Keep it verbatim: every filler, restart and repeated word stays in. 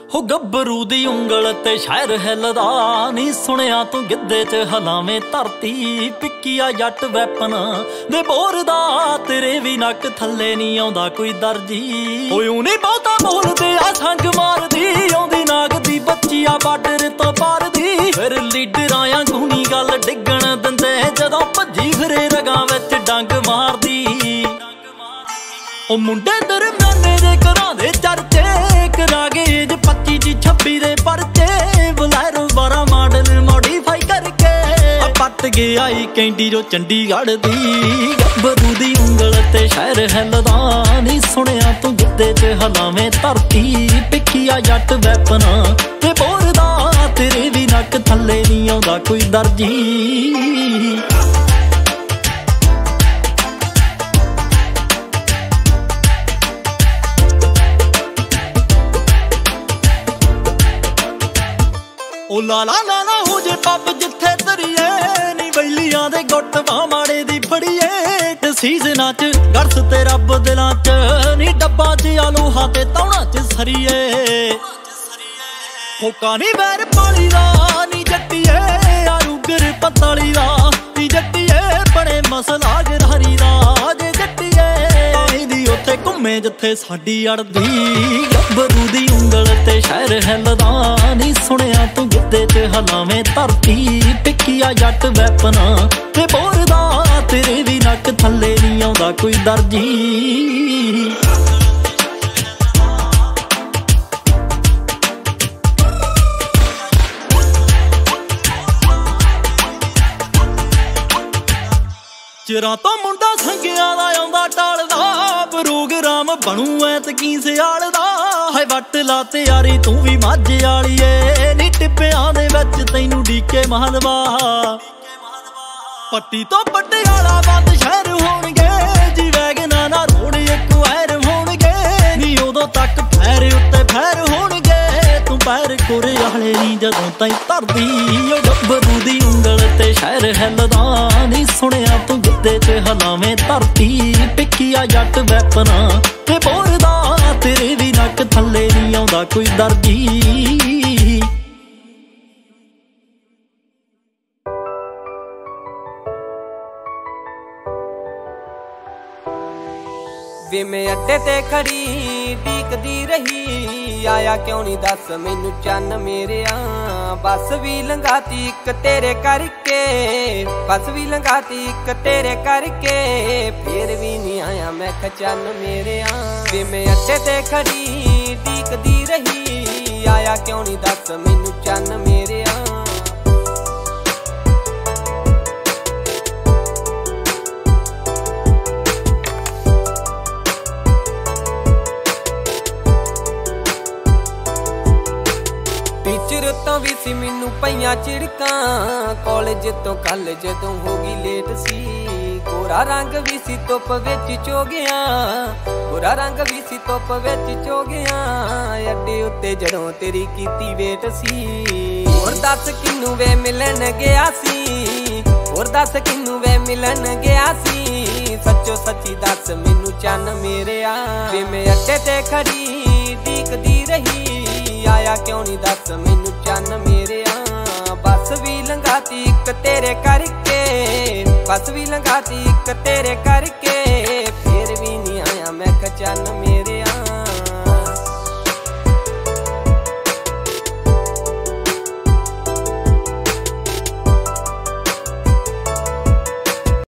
हो गब्बरू दी उंगल ते शायर हिलदा नी सुनिया तू गिद्धे च हलावें धरती पिक्किया जट वैपन दे बोरदा तेरे भी नक थल्ले नी आउंदा कोई दर्जी ओए नी बहुता बोलदे आ संग मारदी आउंदी नाग दी बच्ची आ बार्डर तो पार दी फिर लीडरां आंगूनी गल डिगण दिंदे जदों भज्जी फिरे रगां विच डंग मारदी ओ मुंडे दरम्याने दे घरां दे चर्चे करागे पच्ची जी छब्बी दे परचे बुलैरो बारह मॉडल मॉडिफाई करके पट के आई कैंडी जो चंडीगढ़ दी गब्बरू दी उंगल ते शायर हिलदा नी सुनिया तू गिद्धे च हलावें धरती पिक्किया जट वैपन ते बोरदा तेरे भी नक थल्ले नी आउंदा कोई दर्जी ओ लाला लाला हो जे पब जिथे तरीए नी बैलियां दे गुट माड़े दी फड़ीए सीजनां च गरस ते रब दिलां च नी डब्बा च आलूहा ते तौणा च सरीए होका नी वैर पाली दा नी जट्टीए आरूगर पताली दा नी जट्टीए बड़े मसला गरहरी दा जे जट्टीए दी उत्थे घुम्मे जिथे साडी अड़दी गब्बरू दी उंगल ते शायर हिलदा नी सुनिया तू गिद्धे च हलावें धरती पिक्किया जट वैपन ते बोरदा तेरे भी नक थल्ले नी आउंदा कोई दर्जी चिरां तो मुंडा संगिया दा आउंदा टालदा प्रोग्राम बनू ऐतकी सियालदा हाय वट ला त्यारी तू भी माझे वालीए नी टिप्पियां दे विच तैनू डीके मालवा पट्टी तो पटियाला बंद शहर होणगे जी वैगना ना रोड इक वायर होणगे नी उदों तक पैर उत्ते फैर होणगे तू पैर कोरे वाले नी जदों ताईं धरदी ओ गब्बरू दी उंगल ते शायर हिलदा नी सुनिया तू गिद्धे च हलावें धरती पिक्किया जट वैपन ते बोरदा तेरे भी नक थल्ले नी आउंदा कोई दर्जी वे मैं अड्डे ते खड़ी ढीकदी रही आया क्यों नहीं दस मैनू चन्न मेरे आ बस भी लंघाती इक तेरे करके बस भी लंघाती इक तेरे करके फिर भी नहीं आया मैं चन्न मेरे आ वे मैं अड्डे ते खड़ी ढीकदी रही आया क्यों नहीं दस मैनू चन्न मेरे आ टीचर तो भी सी मैनू पईयां चिड़कां कॉलेज तो कॉलेज तो होगी लेट सी गोरा रंग भी सी धुप विच चो गया गोरा रंग भी सी धुप विच चो गया अड्डे उत्ते जड़ों तेरी कीती वेट सी होर दस किनू वे मिलन गया सी होर दस किनू वे मिलन गया सी सच्चो सच्ची दस मैनू चन्न मेरे आ वे मैं अड्डे ते खड़ी ढीकदी रही आया क्यों नहीं दस मैनू चन्न मेरे आ बस भी लंघाती इक तेरे करके बस भी लंघाती इक तेरे करके